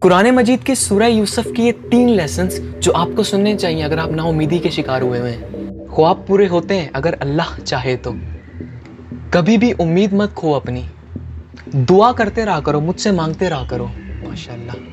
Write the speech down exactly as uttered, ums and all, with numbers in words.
कुरान मजीद के सूरह यूसुफ की ये तीन लेसन्स जो आपको सुनने चाहिए अगर आप नाउमीदी के शिकार हुए हुए हैं। ख्वाब पूरे होते हैं अगर अल्लाह चाहे तो। कभी भी उम्मीद मत खो अपनी, दुआ करते रहा करो, मुझसे मांगते रहा करो। माशाअल्लाह।